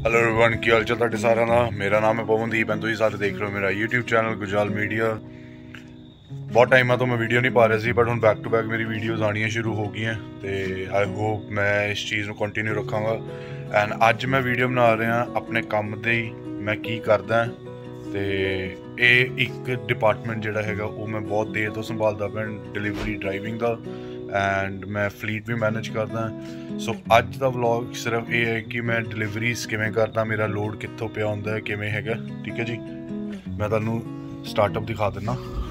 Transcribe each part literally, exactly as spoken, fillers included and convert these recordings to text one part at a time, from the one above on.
Hello everyone, की हाल चाल तुहाडे सारिਆਂ ਦਾ। मेरा नाम है पवनदीप एंड तुसीं सारे देख रहे हो मेरा यूट्यूब चैनल गुजाल मीडिया। बहुत टाइम तो मैं वीडियो नहीं पा रहा सी, बट हुण बैक टू बैक मेरी वीडियोज़ आनियां शुरू हो गई हैं तो आई होप मैं इस चीज़ को कंटिन्यू रखांगा। एंड अज मैं वीडियो बना रहा अपने काम दे मैं की करदा तो ये एक डिपार्टमेंट जिहड़ा हैगा वो मैं बहुत देर तो संभालदा पिया, डिलीवरी ड्राइविंग का, एंड मैं फ्लीट भी मैनेज करदा। सो अज का व्लॉग सिर्फ ये है कि मैं डिलीवरीज किवें करदा, मेरा लोड कित्थों पिया हुंदा है, किवें हैगा। ठीक है जी, मैं तुहानूं स्टार्टअप दिखा दिना।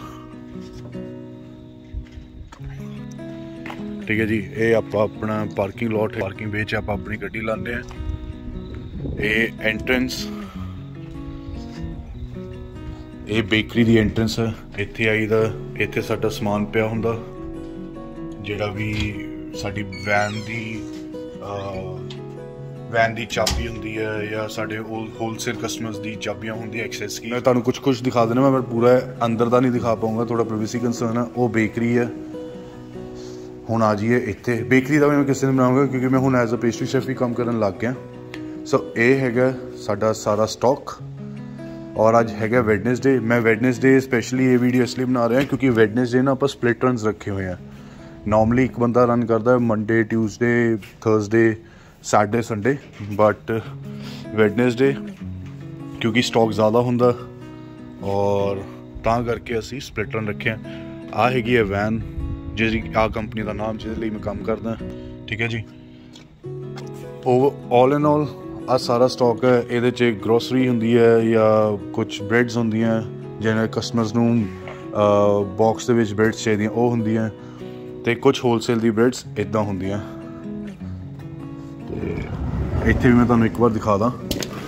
ठीक है जी, ये आप अपना पार्किंग लॉट है, पार्किंग बेच आप अपनी गड्डी लाने हैं। ये एंट्रेंस, ये बेकरी दी एंट्रेंस है। इत्थे आई दा इत्थे साडा समान पिया हुंदा, जिहड़ा भी साडी वैन दी वैन दी चाबी हुंदी है या साडे होलसेल कस्टमर्स दी चाबियां हुंदी एक्सेस की। मैं तुहानूं कुछ कुछ दिखा देना, मैं पूरा अंदर दा नहीं दिखा पाऊंगा, थोड़ा प्राइवेसी कंसर्न है। वो बेकरी है। हुण आ जाइए इत्थे बेकरी का मैं किसी दिन बनाऊंगा क्योंकि मैं हुण एज अ पेस्ट्री शेफ भी काम करन लग गया। सो ये हैगा साडा सारा स्टॉक, और अज हैगा वैडनेसडे। मैं वैडनेसडे स्पैशली ये वीडियो इसलिए बना रहा क्योंकि वैडनेसडे ना आप स्प्लिट रनस रखे हुए हैं। नॉर्मली एक बंदा रन करता है Monday, Tuesday, Thursday, Saturday, Sunday, but Wednesday क्योंकि स्टॉक ज़्यादा होंदा और तां करके असी स्प्लिट रन रखे हैं। आ हैगी है वैन जी, आ कंपनी का नाम जिहदे लई मैं काम करदा। ठीक है जी, ओवर ऑल एंड ऑल आ सारा स्टॉक है। ये च ग्रोसरी होंदी है या कुछ ब्रेड्स होंदियां जिन्हें कस्टमर्स नूं बॉक्स दे विच ब्रेड्स चाहिए वो होंदियां, ते कुछ होलसेल दी ब्रेड्स इदां होंदियां। ते इत्थे भी मैं तुहानूं एक बार दिखा दा।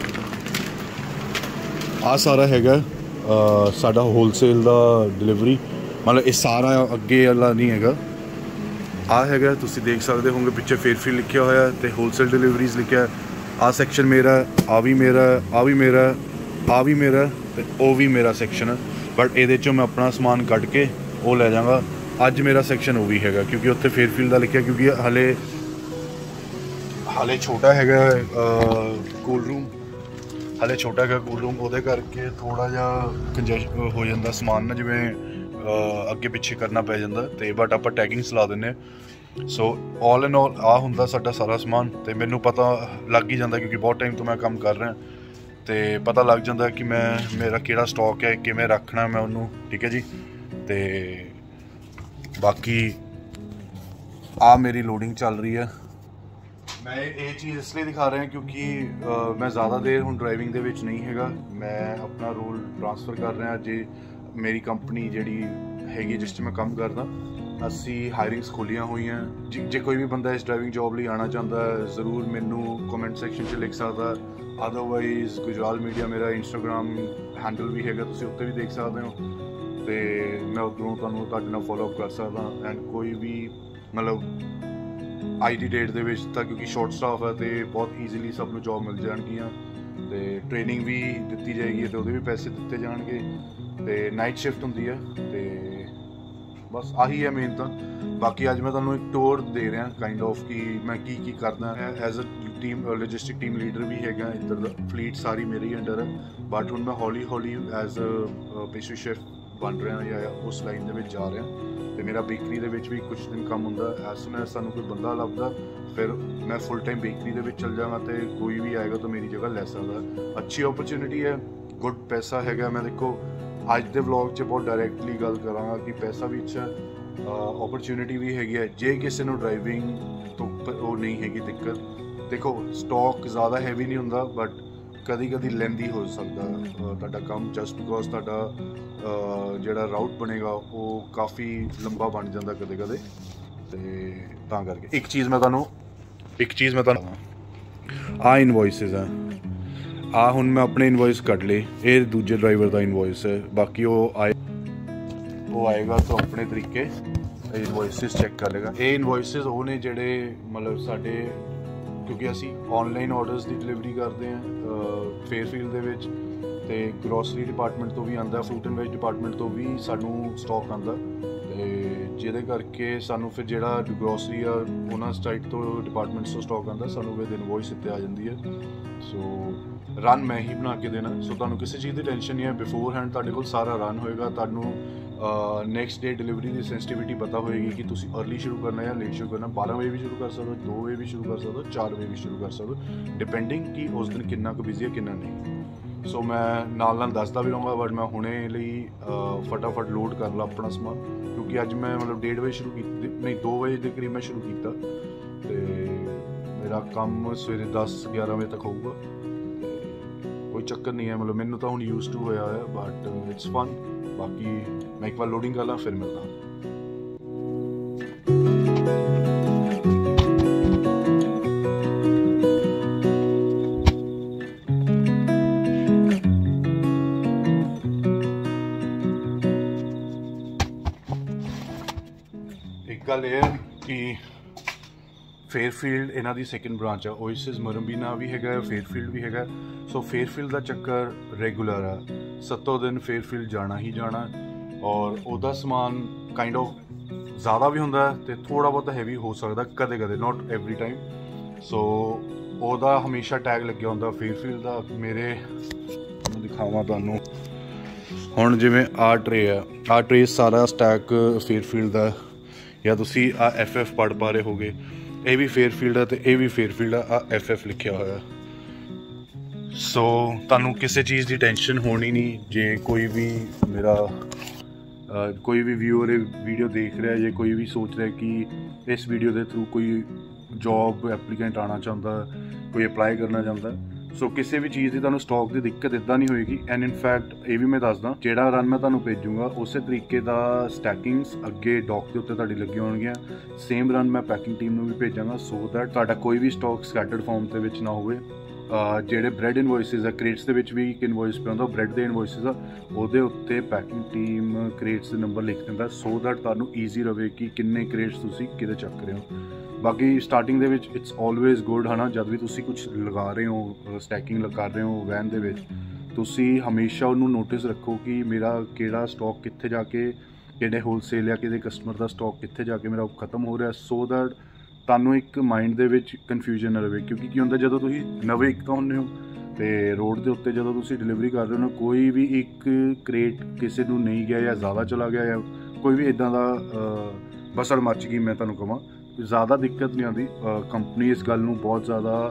आ सारा हैगा साडा होलसेल दा डिलीवरी, मतलब ये सारा अगे वाला नहीं हैगा। आ हैगा तुसीं देख सकते होंगे पिछे फेयरफील्ड लिखा होया ते होलसेल डिलीवरीज लिखा है। आ सैक्शन मेरा, आ भी मेरा, आ भी मेरा, आ भी मेरा ते ओ भी मेरा सैक्शन है। बट ये चो मैं अपना समान कट के वो ले जाऊँगा। अज मेरा सैक्शन वो भी हैगा क्योंकि उत्थे फेयरफील्ड का लिखा, क्योंकि हाले हाले छोटा हैगा कूल रूम, हाले छोटा हैगा कूल रूम, वो करके थोड़ा जा कंजेशन हो जाता समान ना, जिवें अगे पिछे करना पै जाता तो, बट आप टैगिंग ला दें। सो ऑल एंड ऑल आ हुंदा साडा सारा समान। तो मैनू पता लग ही जाता क्योंकि बहुत टाइम तो मैं काम कर रहा, तो पता लग जाता कि मैं मेरा किहड़ा स्टॉक है, किवें रखना मैं उन्होंने। ठीक है जी, तो बाकी आ मेरी लोडिंग चल रही है। मैं ये चीज़ इसलिए दिखा रहा हूँ क्योंकि uh, मैं ज़्यादा देर हुण ड्राइविंग दे विच नहीं हैगा। मैं अपना रोल ट्रांसफर कर रहा जे मेरी कंपनी जिहड़ी हैगी जिस च मैं काम करदा, असी हायरिंग्स खोलियां हुई हैं। जे, जे कोई भी बंदा इस ड्राइविंग जॉब लिए आना चाहता है ज़रूर मैनू कमेंट सैक्शन च लिख सकता। अदरवाइज़ गुजाल मीडिया मेरा इंस्टाग्राम हैंडल भी हैगा, तुसीं उत्ते भी देख सकते हो, तो मैं उधरों तुहानूं तुहाडे नाल फॉलो अप कर सकदा। एंड कोई भी मतलब आई डी डेट दे विच तां क्योंकि शॉर्ट स्टाफ है तो बहुत ईजीली सब नूं जॉब मिल जाणगियां, तो ट्रेनिंग भी दित्ती जाएगी तो उहदे भी पैसे दित्ते जाणगे, तो नाइट शिफ्ट होंदी है। तो बस आही है मेन। तो बाकी अज मैं तुहानूं एक टूर दे रहा काइंड ऑफ कि मैं की की करदा। As a team logistic team leader भी हैगा, इधर फ्लीट सारी मेरे ही अंडर है, बट हुण मैं हौली हौली एज अ पेस्ट्री शेफ बन रहा या उस लाइन दे विच जा रहा। तो मेरा बेकरी दे विच भी कुछ दिन काम हुंदा, एज सुन एज सानूं कोई बंदा लभदा फिर मैं फुल टाइम बेकरी दे विच चल जावां, तो कोई भी आएगा तो मेरी जगह लै सकदा। अच्छी अपॉर्चुनिटी है, गुड पैसा हैगा। मैं देखो अज के व्लॉग च बहुत डायरैक्टली गल करांगा कि पैसा भी अच्छा, अपॉर्चुनिटी भी हैगी है। जे किसी नूं ड्राइविंग तो वो नहीं हैगी दिक्कत, देखो स्टॉक ज़्यादा हैवी नहीं हुंदा, बट कदी कदी लेंदी हो सकता तुहाडा काम, जस्ट बिकॉज तुहाडा जिहड़ा राउट बनेगा वो काफ़ी लंबा बन जाता कदे कदे, तो तां करके एक चीज़ मैं तुहानूं एक चीज़ मैं तुहानूं आ इनवॉइसिस है। आ हुण मैं अपने इनवॉइस कट ले, ये दूजे ड्राइवर का इनवॉइस है, बाकी वो आए वो आएगा तो अपने तरीके इनवॉइसिस चैक कर लेगा। ये इनवॉइसिस वो ने जिहड़े मतलब साडे, क्योंकि असी ऑनलाइन ऑर्डर्स की डिलीवरी करते हैं फेयरफील्ड दे विच, ते ग्रोसरी डिपार्टमेंट तो भी आंदा, फ्रूट एंड वेज डिपार्टमेंट तो भी सानू स्टॉक आंदा, जिहदे करके सानू फिर जिहड़ा ग्रोसरी आ उन्हां साइड तो डिपार्टमेंट्स तो स्टॉक आंदा, सानू विद इनवॉइस इत्ते आ जांदी है। सो ਰਨ मैं ही बना के देना। सो तुहानूं किसी चीज़ की टेंशन नहीं है, बिफोर हैंड तुहाडे कोल सारा रन होएगा। तुहानूं नैक्सट डे डिलीवरी की सेंसिटिविटी पता होएगी कि तुसीं अर्ली शुरू करना या लेट शुरू करना। बारह बजे भी शुरू कर सकते हो, दो बजे भी शुरू कर सकते हो, चार बजे भी शुरू कर सकते हो, डिपेंडिंग कि उस दिन कितना कुछ बिजी है कितना नहीं। सो मैं नाल नाल दसदा भी रहूँगा, बट मैं हुणे लई फटाफट लोड कर ला अपना समान, क्योंकि अज मैं मतलब डेढ़ बजे शुरू की नहीं दो बजे के करीब मैं शुरू किया, तो मेरा काम सवेरे दस ग्यारह बजे तक होऊगा। कोई चक्कर नहीं है, मतलब मैनू तो हुण यूज टू होया है, बट इट्स फन। बाकी मैं एक बार लोडिंग कर ला फिर मिलता। एक गल ये है कि फेयरफील्ड इन्हां दी सैकेंड ब्रांच है, ओएसिस मरम्बीना भी हैगा, फेयरफील्ड भी हैगा। सो फेयरफील्ड का चक्कर रेगूलर है, सत्तों दिन फेयरफील्ड जाना ही जाना, और उहदा समान काइंड ऑफ ज़्यादा भी हुंदा है तो थोड़ा बहुत हैवी हो सकता कदे कदे, नॉट एवरी टाइम। सो उहदा हमेशा टैग लग्या हुंदा फेयरफील्ड का। मेरे दिखावां तुहानूं हुण जिवें आ ट्रे है, आ ट्रे सारा स्टैक फेयरफील्ड का, या तुसीं आ एफ एफ पढ़ पा रहे होगे, ये भी फेयरफील्ड है तो ये भी फेयरफील्ड है, आ एफ एफ लिखिया होया। सो तुहानूं किसी चीज़ की टेंशन होनी नहीं। जे कोई भी मेरा आ, कोई भी व्यूअर वीडियो देख रहा है, जे कोई भी सोच रहा है कि इस वीडियो के थ्रू कोई जॉब एप्लीकेंट आना चाहता है, कोई अप्लाई करना चाहता है, सो किसी भी चीज़ की तुहानूं स्टॉक की दिक्कत इदां नहीं होएगी। एंड इन फैक्ट ये भी मैं दसदा, जिहड़ा रन मैं तुहानूं भेजूँगा उस तरीके का स्टैकिंग्स अगे डॉक के उत्ते तुहाडी लगी होणगीਆਂ। सेम रन मैं पैकिंग टीम नूं भी भेजांगा, सो दैट तुहाडा कोई भी स्टॉक ਸਕੈਟਰਡ फॉर्म ਦੇ ਵਿੱਚ ना ਹੋਵੇ। ਜਿਹੜੇ ਬ੍ਰੈਡ ਇਨਵੋਇਸਿਸ ਆ, ਕ੍ਰੇਟਸ ਦੇ ਵਿੱਚ ਵੀ ਇੱਕ ਇਨਵੋਇਸ ਪਿਆ ਹੁੰਦਾ ਬ੍ਰੈਡ ਦੇ ਇਨਵੋਇਸਿਸ ਆ, ਉਹਦੇ ਉੱਤੇ ਪੈਕਿੰਗ ਟੀਮ ਕ੍ਰੇਟਸ ਦੇ ਨੰਬਰ ਲਿਖ ਦਿੰਦਾ, ਸੋ ਦੈਟ ਤੁਹਾਨੂੰ ਈਜ਼ੀ ਰਵੇ ਕਿ ਕਿੰਨੇ ਕ੍ਰੇਟਸ ਤੁਸੀਂ ਕਿਹਦੇ ਚੱਕ ਰਹੇ ਹੋ। ਬਾਕੀ ਸਟਾਰਟਿੰਗ ਦੇ ਵਿੱਚ ਇਟਸ ਆਲਵੇਜ਼ ਗੁੱਡ ਹੈ ਨਾ, ਜਦ ਵੀ ਤੁਸੀਂ ਕੁਝ ਲਗਾ ਰਹੇ ਹੋ, ਸਟੈਕਿੰਗ ਕਰ ਰਹੇ ਹੋ ਵੈਨ ਦੇ ਵਿੱਚ, ਤੁਸੀਂ ਹਮੇਸ਼ਾ ਉਹਨੂੰ ਨੋਟਿਸ ਰੱਖੋ ਕਿ ਮੇਰਾ ਕਿਹੜਾ ਸਟਾਕ ਕਿੱਥੇ ਜਾ ਕੇ, ਕਿਹੜੇ ਹੋਲਸੇਲ ਜਾਂ ਕਿਹਦੇ ਕਸਟਮਰ ਦਾ ਸਟਾਕ ਕਿੱਥੇ ਜਾ ਕੇ ਮੇਰਾ ਖਤਮ ਹੋ ਰਿਹਾ, ਸੋ ਦੈਟ ਤੁਹਾਨੂੰ ਇੱਕ ਮਾਈਂਡ ਦੇ ਵਿੱਚ ਕਨਫਿਊਜ਼ਨ ਨਾ ਰਹੇ। ਕਿਉਂਕਿ ਕੀ ਹੁੰਦਾ, ਜਦੋਂ ਤੁਸੀਂ ਨਵੇਂ ਇੱਕ ਤਾਂ ਹੁੰਦੇ ਹੋ ਅਤੇ ਰੋਡ ਦੇ ਉੱਤੇ ਜਦੋਂ ਤੁਸੀਂ ਡਿਲੀਵਰੀ ਕਰ ਰਹੇ ਹੋ ਨਾ, ਕੋਈ ਵੀ ਇੱਕ ਕ੍ਰੇਟ ਕਿਸੇ ਨੂੰ ਨਹੀਂ ਗਿਆ ਜਾਂ ਜ਼ਿਆਦਾ ਚਲਾ ਗਿਆ ਜਾਂ ਕੋਈ ਵੀ ਇੱਦਾਂ ਦਾ ਬਸੜ ਮੱਚ ਗਈ, ਮੈਂ ਤੁਹਾਨੂੰ ਕਹਾਂ ਜ਼ਿਆਦਾ ਦਿੱਕਤ ਨਹੀਂ ਆਉਂਦੀ। ਕੰਪਨੀ ਇਸ ਗੱਲ ਨੂੰ ਬਹੁਤ ਜ਼ਿਆਦਾ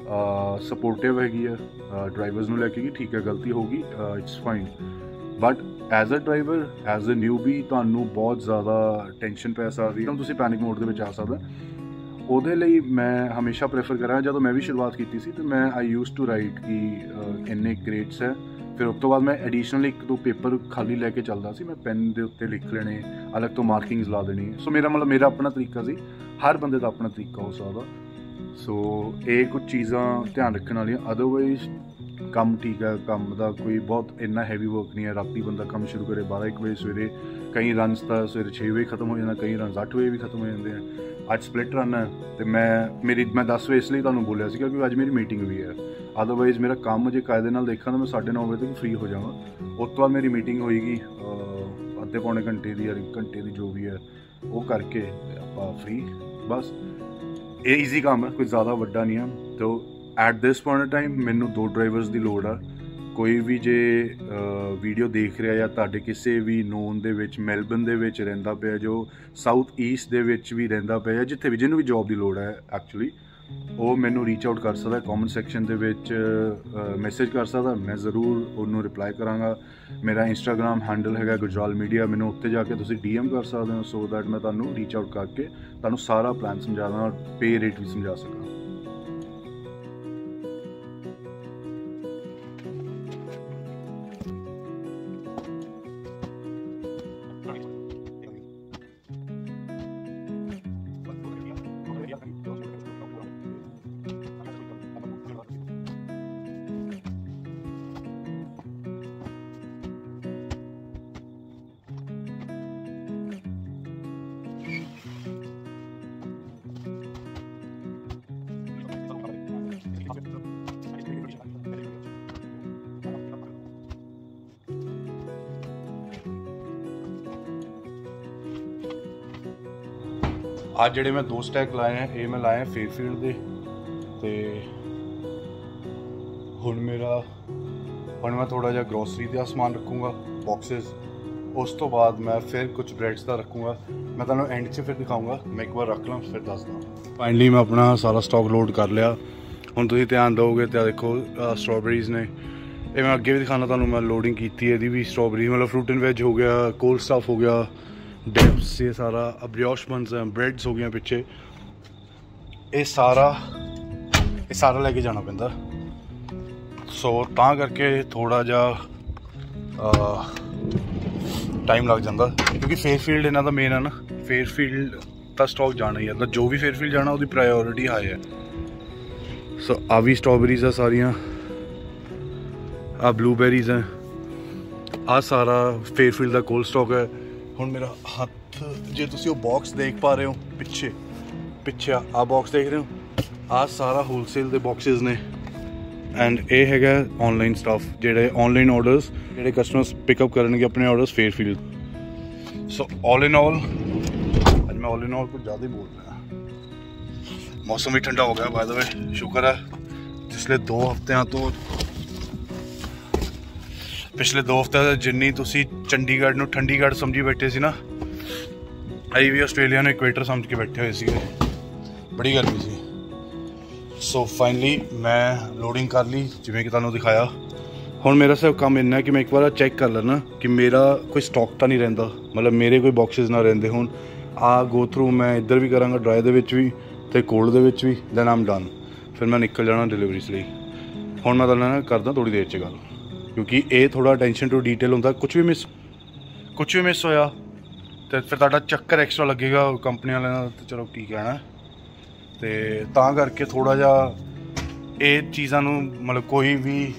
ਸਪੋਰਟਿਵ ਹੈਗੀ ਆ ਡਰਾਈਵਰਸ ਨੂੰ ਲੈ ਕੇ ਕਿ ਠੀਕ ਹੈ ਗਲਤੀ ਹੋ ਗਈ, it's fine. But as a driver, as a newbie ਤੁਹਾਨੂੰ ਬਹੁਤ ਜ਼ਿਆਦਾ ਟੈਨਸ਼ਨ ਪੈ ਸਕਦੀ ਹੈ, ਤੁਸੀਂ ਪੈਨਿਕ ਮੋਡ ਦੇ ਵਿੱਚ ਆ ਸਕਦਾ। ਉਹਦੇ ਲਈ ਮੈਂ ਹਮੇਸ਼ਾ ਪ੍ਰੈਫਰ ਕਰਾਂ, ਜਦੋਂ ਮੈਂ ਵੀ ਸ਼ੁਰੂਆਤ ਕੀਤੀ ਸੀ ਤਾਂ ਮੈਂ ਆਈ ਯੂਜ਼ ਟੂ ਰਾਈਟ ਕਿ ਇੰਨੇ ਕ੍ਰੇਟਸ ਹੈ, ਫਿਰ ਉਸ ਤੋਂ ਬਾਅਦ ਮੈਂ ਐਡੀਸ਼ਨਲ ਇੱਕ ਦੋ ਪੇਪਰ ਖਾਲੀ ਲੈ ਕੇ ਚੱਲਦਾ ਸੀ, ਮੈਂ ਪੈਨ ਦੇ ਉੱਤੇ ਲਿਖ ਲੈਣੇ, ਅਲੱਗ ਤੋਂ ਮਾਰਕਿੰਗਸ ਲਾ ਦੇਣੀ। ਸੋ ਮੇਰਾ ਮਤਲਬ ਮੇਰਾ ਆਪਣਾ ਤਰੀਕਾ ਸੀ, ਹਰ ਬੰਦੇ ਦਾ ਆਪਣਾ ਤਰੀਕਾ ਹੋ ਸਕਦਾ। ਸੋ ਇਹ ਕੁਝ ਚੀਜ਼ਾਂ ਧਿਆਨ ਰੱਖਣ ਵਾਲੀਆਂ। ਅਦਰਵਾਈਜ਼ ਕੰਮ ਠੀਕ ਹੈ, ਕੰਮ ਦਾ ਕੋਈ ਬਹੁਤ ਇੰਨਾ ਹੈਵੀ ਵਰਕ ਨਹੀਂ ਹੈ। ਰਾਤੀ ਬੰਦਾ ਕੰਮ ਸ਼ੁਰੂ ਕਰੇ ਬਾਰਾਂ ਇੱਕ ਵਜੇ, ਸਵੇਰੇ ਕਈ ਰਨਸ ਤਾਂ ਸਵੇਰੇ ਛੇ ਵਜੇ ਖਤਮ ਹੋ ਜਾਂਦਾ, ਕਈ ਰਨਸ ਅੱਠ ਵਜੇ ਵੀ ਖਤਮ ਹੋ ਜਾਂਦੇ ਆ। ਅੱਜ ਸਪਲਿਟ ਰਨ ਹੈ ਅਤੇ ਮੈਂ ਮੇਰੀ ਮੈਂ ਦਸ ਵਜੇ ਇਸ ਲਈ ਤੁਹਾਨੂੰ ਬੋਲਿਆ ਸੀਗਾ ਕਿਉਂਕਿ ਅੱਜ ਮੇਰੀ ਮੀਟਿੰਗ ਵੀ ਹੈ। ਅਦਰਵਾਈਜ਼ ਮੇਰਾ ਕੰਮ ਜੇ ਕਾਇਦੇ ਨਾਲ ਦੇਖਾਂ ਤਾਂ ਮੈਂ ਸਾਢੇ ਨੌ ਵਜੇ ਤੱਕ ਫ੍ਰੀ ਹੋ ਜਾਵਾਂ। ਉਸ ਤੋਂ ਬਾਅਦ ਮੇਰੀ ਮੀਟਿੰਗ ਹੋਏਗੀ ਅੱਧੇ ਪੌਣੇ ਘੰਟੇ ਦੀ ਜਾਂ ਇੱਕ ਘੰਟੇ ਦੀ ਜੋ ਵੀ ਹੈ, ਉਹ ਕਰਕੇ ਆਪਾਂ ਫ੍ਰੀ। ਬਸ ਇਹ ਈਜ਼ੀ ਕੰਮ ਹੈ, ਕੋਈ ਜ਼ਿਆਦਾ ਵੱਡਾ ਨਹੀਂ ਹੈ। ਤੋ ਐਟ ਦਿਸ ਪੁਆਇੰਟ ਟਾਈਮ ਮੈਨੂੰ ਦੋ ਡਰਾਈਵਰਸ ਦੀ ਲੋੜ ਆ। ਕੋਈ ਵੀ ਜੇ ਵੀਡੀਓ ਦੇਖ ਰਿਹਾ ਜਾਂ ਤੁਹਾਡੇ ਕਿਸੇ ਵੀ ਨੋਨ ਦੇ ਵਿੱਚ ਮੈਲਬਨ ਦੇ ਵਿੱਚ ਰਹਿੰਦਾ ਪਿਆ, ਜੋ ਸਾਊਥ ਈਸਟ ਦੇ ਵਿੱਚ ਵੀ ਰਹਿੰਦਾ ਪਿਆ ਜਾਂ ਜਿੱਥੇ ਵੀ ਜਿਹਨੂੰ ਵੀ ਜੋਬ ਦੀ ਲੋੜ ਹੈ ਐਕਚੁਅਲੀ, ਉਹ ਮੈਨੂੰ ਰੀਚ ਆਊਟ ਕਰ ਸਕਦਾ, ਕਮੈਂਟ ਸੈਕਸ਼ਨ ਦੇ ਵਿੱਚ ਮੈਸੇਜ ਕਰ ਸਕਦਾ, ਮੈਂ ਜ਼ਰੂਰ ਉਹਨੂੰ ਰਿਪਲਾਈ ਕਰਾਂਗਾ। ਮੇਰਾ ਇੰਸਟਾਗ੍ਰਾਮ ਹੈਂਡਲ ਹੈਗਾ ਗੁਜਰਾਲ ਮੀਡੀਆ, ਮੈਨੂੰ ਉੱਤੇ ਜਾ ਕੇ ਤੁਸੀਂ ਡੀ ਐਮ ਕਰ ਸਕਦੇ ਹੋ, ਸੋ ਦੈਟ ਮੈਂ ਤੁਹਾਨੂੰ ਰੀਚ ਆਊਟ ਕਰਕੇ ਤੁਹਾਨੂੰ ਸਾਰਾ ਪਲਾਨ ਸਮਝਾ ਦਾਂ, ਪੇ ਰੇਟ ਵੀ ਸਮਝਾ ਸਕਾਂ। ਅੱਜ ਜਿਹੜੇ ਮੈਂ ਦੋ ਸਟੈਕ ਲਾਏ ਆ, ਇਹ ਮੈਂ ਲਾਏ ਆ ਫੇਅਰਫੀਲਡ ਦੇ, ਤੇ ਹੁਣ ਮੇਰਾ ਹੁਣ ਮੈਂ ਥੋੜਾ ਜਿਹਾ ਗਰੋਸਰੀ ਦਾ ਸਮਾਨ ਰੱਖੂੰਗਾ ਬਾਕਸਿਸ, ਉਸ ਤੋਂ ਬਾਅਦ ਮੈਂ ਫਿਰ ਕੁਝ ਬ੍ਰੈਡਸ ਦਾ ਰੱਖੂੰਗਾ। ਮੈਂ ਤੁਹਾਨੂੰ ਐਂਡ 'ਚ ਫਿਰ ਦਿਖਾਊਂਗਾ, ਮੈਂ ਇੱਕ ਵਾਰ ਰੱਖ ਲਾਂ ਫਿਰ ਦੱਸਦਾ। ਫਾਈਨਲੀ ਮੈਂ ਆਪਣਾ ਸਾਰਾ ਸਟਾਕ ਲੋਡ ਕਰ ਲਿਆ। ਹੁਣ ਤੁਸੀਂ ਧਿਆਨ ਦਿਓਗੇ ਤਾਂ ਦੇਖੋ ਸਟ੍ਰਾਬੇਰੀਜ਼ ਨੇ, ਇਹ ਮੈਂ ਅੱਗੇ ਵੀ ਦਿਖਾਉਣਾ ਤੁਹਾਨੂੰ। ਮੈਂ ਲੋਡਿੰਗ ਕੀਤੀ ਹੈ ਇਹਦੀ ਵੀ ਸਟ੍ਰਾਬੇਰੀ, ਮਤਲਬ ਫਰੂਟ ਐਂਡ ਵੈਜ ਹੋ ਗਿਆ, ਕੋਲਡ ਸਟਫ ਹੋ ਗਿਆ, ਡਿਪਸ, ਇਹ ਸਾਰਾ ਬ੍ਰਿਓਸ਼ ਬੰਸ ਹੈ, ਬ੍ਰੈਡਸ ਹੋ ਗਈਆਂ ਪਿੱਛੇ, ਇਹ ਸਾਰਾ ਇਹ ਸਾਰਾ ਲੈ ਕੇ ਜਾਣਾ ਪੈਂਦਾ। ਸੋ ਤਾਂ ਕਰਕੇ ਥੋੜ੍ਹਾ ਜਿਹਾ ਟਾਈਮ ਲੱਗ ਜਾਂਦਾ, ਕਿਉਂਕਿ ਫੇਅਰਫੀਲਡ ਇਹਨਾਂ ਦਾ ਮੇਨ ਹੈ ਨਾ, ਫੇਅਰਫੀਲਡ ਦਾ ਸਟਾਕ ਜਾਣਾ ਹੀ ਹੈ, ਤਾਂ ਜੋ ਵੀ ਫੇਅਰਫੀਲਡ ਜਾਣਾ ਉਹਦੀ ਪ੍ਰਾਇਓਰਿਟੀ ਹਾਈ ਹੈ। ਸੋ ਆ ਵੀ ਸਟ੍ਰਾਬੇਰੀਜ਼ ਆ ਸਾਰੀਆਂ, ਆ ਬਲੂਬੇਰੀਜ਼ ਹੈ, ਆ ਸਾਰਾ ਫੇਅਰਫੀਲਡ ਦਾ ਕੋਲਡ ਸਟਾਕ ਹੈ। ਹੁਣ ਮੇਰਾ ਹੱਥ, ਜੇ ਤੁਸੀਂ ਉਹ ਬਾਕਸ ਦੇਖ ਪਾ ਰਹੇ ਹੋ ਪਿੱਛੇ ਪਿੱਛੇ ਆ ਬਾਕਸ ਦੇਖ ਰਹੇ ਹੋ, ਆ ਸਾਰਾ ਹੋਲਸੇਲ ਦੇ ਬਾਕਸਿਸ ਨੇ। ਐਂਡ ਇਹ ਹੈਗਾ ਔਨਲਾਈਨ ਸਟਾਫ, ਜਿਹੜੇ ਔਨਲਾਈਨ ਆਰਡਰਸ ਜਿਹੜੇ ਕਸਟਮਰਸ ਪਿਕਅਪ ਕਰਨਗੇ ਆਪਣੇ ਆਰਡਰਸ ਫੇਅਰਫੀਲਡ। ਸੋ ਆਲ ਇਨ ਆਲ ਅੱਜ ਮੈਂ ਆਲ ਇਨ ਆਲ ਕੁਝ ਜ਼ਿਆਦਾ ਹੀ ਬੋਲ ਰਿਹਾ। ਮੌਸਮ ਵੀ ਠੰਡਾ ਹੋ ਗਿਆ ਬਾਏ ਦ ਵੇ, ਸ਼ੁਕਰ ਹੈ। ਪਿਛਲੇ ਦੋ ਹਫ਼ਤਿਆਂ ਤੋਂ ਪਿਛਲੇ ਦੋ ਹਫ਼ਤਿਆਂ ਤੋਂ ਜਿੰਨੀ ਤੁਸੀਂ ਚੰਡੀਗੜ੍ਹ ਨੂੰ ਠੰਡੀਗੜ੍ਹ ਸਮਝੀ ਬੈਠੇ ਸੀ ਨਾ, ਅਸੀਂ ਵੀ ਆਸਟ੍ਰੇਲੀਆ ਨੂੰ ਇਕੁਏਟਰ ਸਮਝ ਕੇ ਬੈਠੇ ਹੋਏ ਸੀਗੇ, ਬੜੀ ਗਰਮੀ ਸੀ। ਸੋ ਫਾਈਨਲੀ ਮੈਂ ਲੋਡਿੰਗ ਕਰ ਲਈ ਜਿਵੇਂ ਕਿ ਤੁਹਾਨੂੰ ਦਿਖਾਇਆ। ਹੁਣ ਮੇਰਾ ਸਿਰਫ ਕੰਮ ਇੰਨਾ ਕਿ ਮੈਂ ਇੱਕ ਵਾਰ ਚੈੱਕ ਕਰ ਲੈਣਾ ਕਿ ਮੇਰਾ ਕੋਈ ਸਟਾਕ ਤਾਂ ਨਹੀਂ ਰਹਿੰਦਾ, ਮਤਲਬ ਮੇਰੇ ਕੋਈ ਬਾਕਸਿਸ ਨਾ ਰਹਿੰਦੇ ਹੁਣ। ਆ ਗੋ ਥਰੂ ਮੈਂ ਇੱਧਰ ਵੀ ਕਰਾਂਗਾ, ਡਰਾਈ ਦੇ ਵਿੱਚ ਵੀ ਅਤੇ ਕੋਲਡ ਦੇ ਵਿੱਚ ਵੀ, ਦੈਨ ਆਮ ਡਨ। ਫਿਰ ਮੈਂ ਨਿਕਲ ਜਾਣਾ ਡਿਲੀਵਰੀਜ਼ ਲਈ। ਹੁਣ ਮੈਂ ਤੁਹਾਡੇ ਨਾਲ ਕਰਦਾ ਥੋੜ੍ਹੀ ਦੇਰ 'ਚ ਗੱਲ, ਕਿਉਂਕਿ ਇਹ ਥੋੜ੍ਹਾ ਅਟੈਂਸ਼ਨ ਟੂ ਡੀਟੇਲ ਹੁੰਦਾ। ਕੁਛ ਵੀ ਮਿਸ ਕੁਛ ਵੀ ਮਿਸ ਹੋਇਆ ਅਤੇ ਫਿਰ ਤੁਹਾਡਾ ਚੱਕਰ ਐਕਸਟਰਾ ਲੱਗੇਗਾ ਕੰਪਨੀ ਵਾਲਿਆਂ ਨਾਲ, ਤਾਂ ਚਲੋ ਕੀ ਕਹਿਣਾ। ਅਤੇ ਤਾਂ ਕਰਕੇ ਥੋੜ੍ਹਾ ਜਿਹਾ ਇਹ ਚੀਜ਼ਾਂ ਨੂੰ, ਮਤਲਬ ਕੋਈ ਵੀ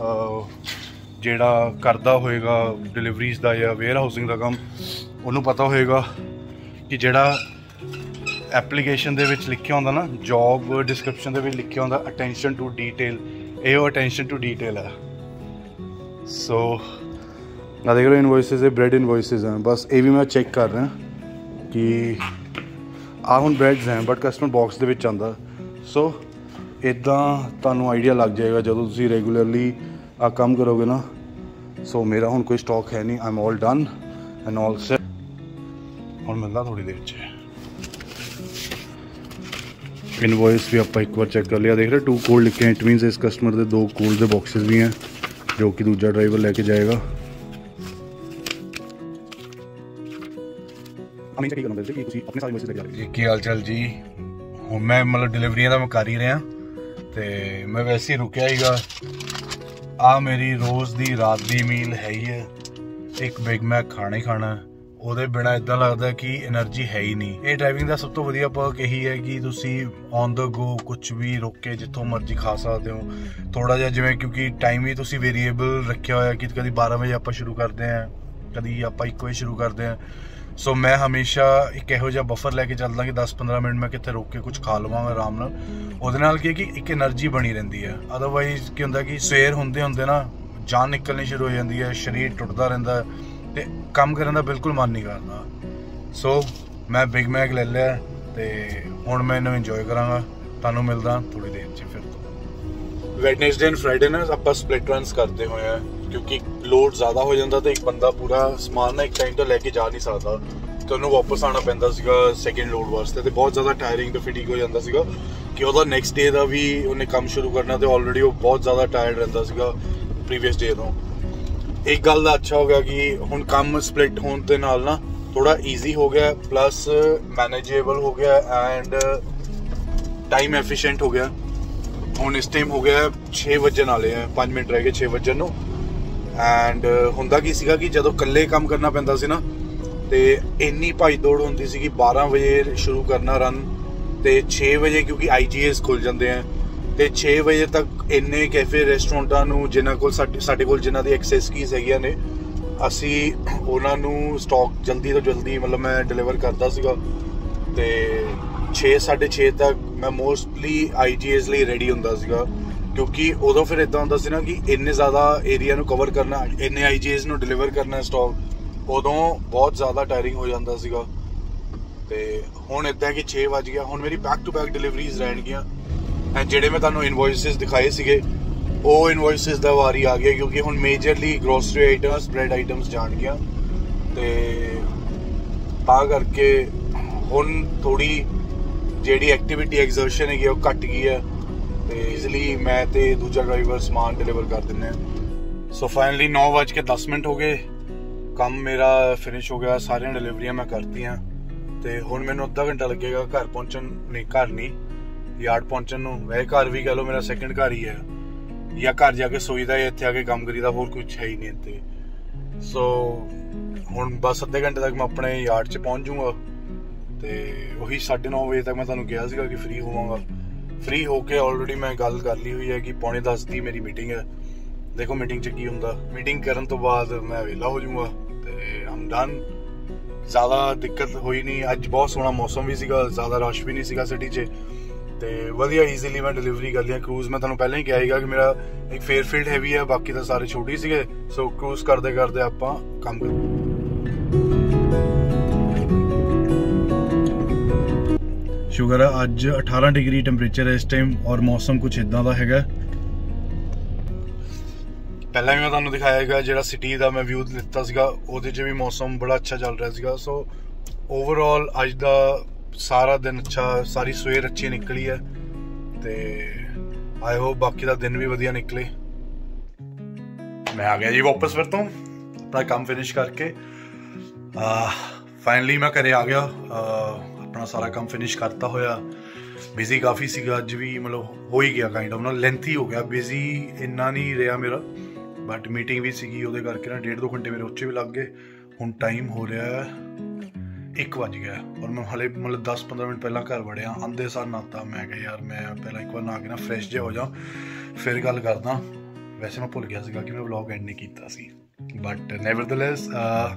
ਜਿਹੜਾ ਕਰਦਾ ਹੋਏਗਾ ਡਿਲੀਵਰੀਜ਼ ਦਾ ਜਾਂ ਵੇਅਰ ਹਾਊਸਿੰਗ ਦਾ ਕੰਮ, ਉਹਨੂੰ ਪਤਾ ਹੋਏਗਾ ਕਿ ਜਿਹੜਾ ਐਪਲੀਕੇਸ਼ਨ ਦੇ ਵਿੱਚ ਲਿਖਿਆ ਹੁੰਦਾ ਨਾ, ਜੋਬ ਡਿਸਕ੍ਰਿਪਸ਼ਨ ਦੇ ਵਿੱਚ ਲਿਖਿਆ ਹੁੰਦਾ ਅਟੈਂਸ਼ਨ ਟੂ ਡੀਟੇਲ, ਇਹ ਉਹ ਅਟੈਂਸ਼ਨ ਟੂ ਡੀਟੇਲ ਹੈ। ਸੋ ਆ ਦੇਖ ਲਓ ਇਨਵੋਇਸਿਸ, ਇਹ ਬ੍ਰੈਡ ਇਨਵੋਇਸਿਸ ਹੈ। ਬਸ ਇਹ ਵੀ ਮੈਂ ਚੈੱਕ ਕਰ ਰਿਹਾ ਕਿ ਆਹ ਹੁਣ ਬ੍ਰੈਡਸ ਹੈ ਬਟ ਕਸਟਮਰ ਬਾਕਸ ਦੇ ਵਿੱਚ ਆਉਂਦਾ। ਸੋ ਇੱਦਾਂ ਤੁਹਾਨੂੰ ਆਈਡੀਆ ਲੱਗ ਜਾਏਗਾ ਜਦੋਂ ਤੁਸੀਂ ਰੈਗੂਲਰਲੀ ਆਹ ਕੰਮ ਕਰੋਗੇ ਨਾ। ਸੋ ਮੇਰਾ ਹੁਣ ਕੋਈ ਸਟਾਕ ਹੈ ਨਹੀਂ, I am all done and all set. ਹੁਣ ਮਿਲਦਾ ਥੋੜ੍ਹੀ ਦੇਰ 'ਚ। ਇਨਵੋਇਸ ਵੀ ਆਪਾਂ ਇੱਕ ਵਾਰ ਚੈੱਕ ਕਰ ਲਿਆ, ਦੇਖ ਰਹੇ ਟੂ ਕੋਲਡ ਲਿਖੇ, ਇਟ ਮੀਨਸ ਇਸ ਕਸਟਮਰ ਦੇ ਦੋ ਕੋਲਡ ਦੇ ਬਾਕਸਿਸ ਵੀ हैं ਜੋ ਕਿ ਦੂਜਾ ਡਰਾਈਵਰ ਲੈ ਕੇ ਜਾਏਗਾ। ਕੀ ਹਾਲ ਚਾਲ ਜੀ? ਹੁਣ ਮੈਂ ਮਤਲਬ ਡਿਲੀਵਰੀਆਂ ਦਾ ਮੈਂ ਕਰ ਹੀ ਰਿਹਾ ਅਤੇ ਮੈਂ ਵੈਸੇ ਹੀ ਰੁਕਿਆ ਸੀਗਾ। ਆਹ ਮੇਰੀ ਰੋਜ਼ ਦੀ ਰਾਤ ਦੀ ਮੀਲ ਹੈ ਹੀ ਹੈ, ਇੱਕ ਬਿਗ ਮੈਕ ਖਾਣਾ ਹੀ ਖਾਣਾ। ਉਹਦੇ ਬਿਨਾਂ ਇੱਦਾਂ ਲੱਗਦਾ ਕਿ ਐਨਰਜੀ ਹੈ ਹੀ ਨਹੀਂ। ਇਹ ਡਰਾਈਵਿੰਗ ਦਾ ਸਭ ਤੋਂ ਵਧੀਆ ਪਰਕ ਇਹੀ ਹੈ ਕਿ ਤੁਸੀਂ ਔਨ ਦਾ ਗੋ ਕੁਛ ਵੀ ਰੁਕ ਕੇ ਜਿੱਥੋਂ ਮਰਜ਼ੀ ਖਾ ਸਕਦੇ ਹੋ। ਥੋੜ੍ਹਾ ਜਿਹਾ ਜਿਵੇਂ, ਕਿਉਂਕਿ ਟਾਈਮ ਵੀ ਤੁਸੀਂ ਵੇਰੀਏਬਲ ਰੱਖਿਆ ਹੋਇਆ ਕਿ ਕਦੀ ਬਾਰਾਂ ਵਜੇ ਆਪਾਂ ਸ਼ੁਰੂ ਕਰਦੇ ਹਾਂ, ਕਦੀ ਆਪਾਂ ਇੱਕ ਵਜੇ ਸ਼ੁਰੂ ਕਰਦੇ ਹਾਂ। ਸੋ ਮੈਂ ਹਮੇਸ਼ਾ ਇੱਕ ਇਹੋ ਜਿਹਾ ਬਫਰ ਲੈ ਕੇ ਚੱਲਦਾ ਕਿ ਦਸ ਪੰਦਰਾਂ ਮਿੰਟ ਮੈਂ ਕਿੱਥੇ ਰੁਕ ਕੇ ਕੁਝ ਖਾ ਲਵਾਂਗਾ ਆਰਾਮ ਨਾਲ। ਉਹਦੇ ਨਾਲ ਕੀ ਹੈ ਕਿ ਇੱਕ ਐਨਰਜੀ ਬਣੀ ਰਹਿੰਦੀ ਹੈ। ਅਦਰਵਾਈਜ਼ ਕੀ ਹੁੰਦਾ ਕਿ ਸਵੇਰ ਹੁੰਦੇ ਹੁੰਦੇ ਨਾ ਜਾਨ ਨਿਕਲਣੀ ਸ਼ੁਰੂ ਹੋ ਜਾਂਦੀ ਹੈ, ਸਰੀਰ ਟੁੱਟਦਾ ਰਹਿੰਦਾ ਅਤੇ ਕੰਮ ਕਰਨ ਦਾ ਬਿਲਕੁਲ ਮਨ ਨਹੀਂ ਕਰਦਾ। ਸੋ ਮੈਂ ਬਿਗ ਮੈਕ ਲੈ ਲਿਆ ਅਤੇ ਹੁਣ ਮੈਂ ਇਹਨੂੰ ਇੰਜੋਏ ਕਰਾਂਗਾ। ਤੁਹਾਨੂੰ ਮਿਲਦਾ ਥੋੜ੍ਹੀ ਦੇਰ 'ਚ ਫਿਰ ਤੋਂ। ਵੈਡਨਸਡੇ ਐਂਡ ਫਰਾਈਡੇ ਨਾ ਆਪਾਂ ਸਪਲਿਟ ਰਨਸ ਕਰਦੇ ਹੋਏ ਆ, ਕਿਉਂਕਿ ਲੋਡ ਜ਼ਿਆਦਾ ਹੋ ਜਾਂਦਾ ਤਾਂ ਇੱਕ ਬੰਦਾ ਪੂਰਾ ਸਮਾਨ ਨਾ ਇੱਕ ਟਾਈਮ ਤੋਂ ਲੈ ਕੇ ਜਾ ਨਹੀਂ ਸਕਦਾ, ਤੇ ਉਹਨੂੰ ਵਾਪਸ ਆਉਣਾ ਪੈਂਦਾ ਸੀਗਾ ਸੈਕਿੰਡ ਲੋਡ ਵਾਸਤੇ। ਤੇ ਬਹੁਤ ਜ਼ਿਆਦਾ ਟਾਇਰਿੰਗ ਤੇ ਫਿਟਿੰਗ ਹੋ ਜਾਂਦਾ ਸੀਗਾ ਕਿ ਉਹਦਾ ਨੈਕਸਟ ਡੇ ਦਾ ਵੀ ਉਹਨੇ ਕੰਮ ਸ਼ੁਰੂ ਕਰਨਾ, ਤੇ ਆਲਰੇਡੀ ਉਹ ਬਹੁਤ ਜ਼ਿਆਦਾ ਟਾਇਰਡ ਰਹਿੰਦਾ ਸੀਗਾ ਪ੍ਰੀਵੀਅਸ ਡੇ ਤੋਂ। ਇੱਕ ਗੱਲ ਦਾ ਅੱਛਾ ਹੋ ਗਿਆ ਕਿ ਹੁਣ ਕੰਮ ਸਪਲਿਟ ਹੋਣ ਦੇ ਨਾਲ ਨਾ ਥੋੜਾ ਈਜ਼ੀ ਹੋ ਗਿਆ, ਪਲੱਸ ਮੈਨੇਜੇਬਲ ਹੋ ਗਿਆ ਐਂਡ ਟਾਈਮ ਐਫੀਸ਼ੀਐਂਟ ਹੋ ਗਿਆ। ਹੁਣ ਇਸ ਟਾਈਮ ਹੋ ਗਿਆ ਛੇ ਵੱਜਣ ਵਾਲੇ ਆ, ਪੰਜ ਮਿੰਟ ਰਹਿ ਗਏ ਛੇ ਵੱਜਣ ਨੂੰ। ਐਂਡ ਹੁੰਦਾ ਕੀ ਸੀਗਾ ਕਿ ਜਦੋਂ ਇਕੱਲੇ ਕੰਮ ਕਰਨਾ ਪੈਂਦਾ ਸੀ ਨਾ, ਤੇ ਇੰਨੀ ਭੱਜ ਦੌੜ ਹੁੰਦੀ ਸੀ ਕਿ ਬਾਰਾਂ ਵਜੇ ਸ਼ੁਰੂ ਕਰਨਾ ਰਨ, ਤੇ ਛੇ ਵਜੇ ਕਿਉਂਕਿ ਆਈ ਜੀ ਐਸ ਖੁੱਲ ਜਾਂਦੇ ਆ, ਤੇ ਛੇ ਵਜੇ ਤੱਕ ਇੰਨੇ ਕੈਫੇ ਰੈਸਟੋਰੈਂਟਾਂ ਨੂੰ ਜਿਨ੍ਹਾਂ ਕੋਲ ਸਾਡੇ ਸਾਡੇ ਕੋਲ ਜਿਨ੍ਹਾਂ ਦੀ ਐਕਸੈਸ ਕੀਜ਼ ਹੈਗੀਆਂ ਨੇ, ਅਸੀਂ ਉਹਨਾਂ ਨੂੰ ਸਟਾਕ ਜਲਦੀ ਤੋਂ ਜਲਦੀ ਮਤਲਬ ਮੈਂ ਡਿਲੀਵਰ ਕਰਦਾ ਸੀਗਾ। ਤੇ ਛੇ ਸਾਢੇ ਛੇ ਤੱਕ ਮੈਂ ਮੋਸਟਲੀ ਆਈ ਜੀ ਐਸ ਲਈ ਰੈਡੀ ਹੁੰਦਾ ਸੀਗਾ, ਕਿਉਂਕਿ ਉਦੋਂ ਫਿਰ ਇੱਦਾਂ ਹੁੰਦਾ ਸੀ ਨਾ ਕਿ ਇੰਨੇ ਜ਼ਿਆਦਾ ਏਰੀਆ ਨੂੰ ਕਵਰ ਕਰਨਾ, ਇੰਨੇ ਆਈ ਜੀ ਐਸ ਨੂੰ ਡਿਲੀਵਰ ਕਰਨਾ ਸਟਾਕ, ਉਦੋਂ ਬਹੁਤ ਜ਼ਿਆਦਾ ਟਾਇਰਿੰਗ ਹੋ ਜਾਂਦਾ ਸੀਗਾ। ਤੇ ਹੁਣ ਇੱਦਾਂ ਕਿ ਛੇ ਵੱਜ ਗਿਆ, ਹੁਣ ਮੇਰੀ ਬੈਕ ਟੂ ਬੈਕ ਡਿਲੀਵਰੀਜ਼ ਰਹਿਣਗੀਆਂ। ਐਂਡ ਜਿਹੜੇ ਮੈਂ ਤੁਹਾਨੂੰ ਇਨਵੋਇਸਿਸ ਦਿਖਾਏ ਸੀਗੇ ਉਹ ਇਨਵੋਇਸਿਸ ਦਾ ਵਾਰੀ ਆ ਗਿਆ क्योंकि ਹੁਣ majorly grocery items bread items ਜਾਣ ਗਿਆ ਤੇ ਤਾਂ ਕਰਕੇ ਹੁਣ ਥੋੜੀ ਜਿਹੜੀ ਐਕਟੀਵਿਟੀ ਐਗਜ਼ਰਸ਼ਨ ਹੈਗੀ ਉਹ ਘਟ ਗਈ ਹੈ ਤੇ ਇਜ਼ੀਲੀ ਮੈਂ ਤੇ ਦੂਜਾ ਡਰਾਈਵਰ ਸਮਾਨ ਡਿਲੀਵਰ ਕਰ ਦਿੰਦੇ ਹਾਂ। ਸੋ ਫਾਈਨਲੀ ਨੌ ਵੱਜ ਕੇ ਦਸ ਮਿੰਟ ਹੋ ਗਏ, ਕੰਮ ਮੇਰਾ ਫਿਨਿਸ਼ ਹੋ ਗਿਆ, ਸਾਰੀਆਂ ਡਿਲੀਵਰੀਆਂ ਮੈਂ ਕਰਤੀਆਂ ਤੇ ਹੁਣ ਮੈਨੂੰ ਅੱਧਾ ਘੰਟਾ ਲੱਗੇਗਾ ਘਰ ਪਹੁੰਚਣ, ਨਹੀਂ ਘਰ ਨਹੀਂ ਯਾਰਡ ਪਹੁੰਚਣ ਨੂੰ। ਵੈਸੇ ਘਰ ਵੀ ਕਹ ਲਓ ਮੇਰਾ ਸੈਕਿੰਡ ਘਰ ਹੀ ਹੈ, ਜਾਂ ਘਰ ਜਾ ਕੇ ਸੋਈਦਾ ਜਾਂ ਇੱਥੇ ਆ ਕੇ ਕੰਮ ਕਰੀਦਾ, ਹੋਰ ਕੁਛ ਹੈ ਹੀ ਨਹੀਂ ਇੱਥੇ। ਸੋ ਹੁਣ ਬਸ ਅੱਧੇ ਘੰਟੇ ਤੱਕ ਮੈਂ ਆਪਣੇ ਯਾਰਡ 'ਚ ਪਹੁੰਚ ਜਾਊਂਗਾ ਤੇ ਉਹੀ ਸਾਢੇ ਨੌ ਵਜੇ ਤੱਕ ਮੈਂ ਤੁਹਾਨੂੰ ਕਿਹਾ ਸੀਗਾ ਕਿ ਫ੍ਰੀ ਹੋਵਾਂਗਾ। ਫ੍ਰੀ ਹੋ ਕੇ ਆਲਰੇਡੀ ਮੈਂ ਗੱਲ ਕਰ ਲਈ ਹੋਈ ਹੈ ਕਿ ਪੌਣੇ ਦਸ ਦੀ ਮੇਰੀ ਮੀਟਿੰਗ ਹੈ। ਦੇਖੋ ਮੀਟਿੰਗ 'ਚ ਕੀ ਹੁੰਦਾ, ਮੀਟਿੰਗ ਕਰਨ ਤੋਂ ਬਾਅਦ ਮੈਂ ਵਿਹਲਾ ਹੋ ਜਾਊਂਗਾ ਤੇ ਆਮ ਡਨ। ਜ਼ਿਆਦਾ ਦਿੱਕਤ ਹੋਈ ਨਹੀਂ, ਅੱਜ ਬਹੁਤ ਸੋਹਣਾ ਮੌਸਮ ਵੀ ਸੀਗਾ, ਜ਼ਿਆਦਾ ਰਸ਼ ਵੀ ਨਹੀਂ ਸੀਗਾ ਸਿਟੀ 'ਚ ਤੇ ਵਧੀਆ ਈਜ਼ੀਲੀ ਮੈਂ ਡਿਲੀਵਰੀ ਕਰ ਲਿਆ। ਕਰੂਜ਼ ਮੈਂ ਤੁਹਾਨੂੰ ਪਹਿਲਾਂ ਹੀ ਕਿਹਾ ਸੀਗਾ ਕਿ ਮੇਰਾ ਇੱਕ ਫੇਅਰਫੀਲਡ ਹੈਵੀ ਹੈ, ਬਾਕੀ ਤਾਂ ਸਾਰੇ ਛੋਟੇ ਸੀਗੇ। ਸੋ ਕਰੂਜ਼ ਕਰਦੇ ਕਰਦੇ ਆਪਾਂ ਕੰਮ ਕਰ ਸ਼ੁਕਰ ਹੈ ਅੱਜ ਅਠਾਰਾਂ ਡਿਗਰੀ ਟੈਂਪਰੇਚਰ ਹੈ ਇਸ ਟਾਈਮ ਔਰ ਮੌਸਮ ਕੁਝ ਇਦਾਂ ਦਾ ਹੈਗਾ। ਪਹਿਲਾਂ ਵੀ ਮੈਂ ਤੁਹਾਨੂੰ ਦਿਖਾਇਆ ਹੈਗਾ ਜਿਹੜਾ ਸਿਟੀ ਦਾ ਮੈਂ ਵਿਊ ਲਿੱਤਾ ਸੀਗਾ, ਉਹਦੇ 'ਚ ਵੀ ਮੌਸਮ ਬੜਾ ਅੱਛਾ ਚੱਲ ਰਿਹਾ ਸੀਗਾ। ਸੋ ਓਵਰਆਲ ਅੱਜ ਦਾ ਸਾਰਾ ਦਿਨ ਅੱਛਾ, ਸਾਰੀ ਸਵੇਰ ਅੱਛੀ ਨਿਕਲੀ ਹੈ ਤੇ ਆਈ ਹੋਪ ਬਾਕੀ ਦਾ ਦਿਨ ਵੀ ਵਧੀਆ ਨਿਕਲੇ। ਮੈਂ ਆ ਗਿਆ ਜੀ ਵਾਪਸ ਫਿਰ ਤੋਂ ਆਪਣਾ ਕੰਮ ਫਿਨਿਸ਼ ਕਰਕੇ। ਫਾਈਨਲੀ ਮੈਂ ਘਰੇ ਆ ਗਿਆ, ਆਪਣਾ ਸਾਰਾ ਕੰਮ ਫਿਨਿਸ਼ ਕਰਤਾ ਹੋਇਆ। ਬਿਜ਼ੀ ਕਾਫੀ ਸੀਗਾ ਅੱਜ ਵੀ, ਮਤਲਬ ਹੋ ਹੀ ਗਿਆ ਕਾਈਂਡ ਆਫ ਨਾ, ਲੈਂਥੀ ਹੋ ਗਿਆ। ਬਿਜ਼ੀ ਇੰਨਾ ਨਹੀਂ ਰਿਹਾ ਮੇਰਾ, ਬਟ ਮੀਟਿੰਗ ਵੀ ਸੀਗੀ ਉਹਦੇ ਕਰਕੇ ਨਾ ਡੇਢ ਦੋ ਘੰਟੇ ਮੇਰੇ ਉੱਚੇ ਵੀ ਲੱਗ ਗਏ। ਹੁਣ ਟਾਈਮ ਹੋ ਰਿਹਾ ਇੱਕ ਵੱਜ ਗਿਆ ਔਰ ਮੈਂ ਹਲੇ ਮਤਲਬ ਦਸ ਪੰਦਰਾਂ ਮਿੰਟ ਪਹਿਲਾਂ ਘਰ ਵੜਿਆ। ਆਉਂਦੇ ਸਾਰ ਨਾਤਾ, ਮੈਂ ਕਿਹਾ ਯਾਰ ਮੈਂ ਪਹਿਲਾਂ ਇੱਕ ਵਾਰ ਨਹਾ ਕੇ ਨਾ ਫਰੈਸ਼ ਜਿਹਾ ਹੋ ਜਾ ਫਿਰ ਗੱਲ ਕਰਦਾ। ਵੈਸੇ ਮੈਂ ਭੁੱਲ ਗਿਆ ਸੀਗਾ ਕਿ ਮੈਂ ਵਲੌਗ ਐਂਡ ਨਹੀਂ ਕੀਤਾ ਸੀ, ਬਟ ਨੈਵਰਦਲੈਸ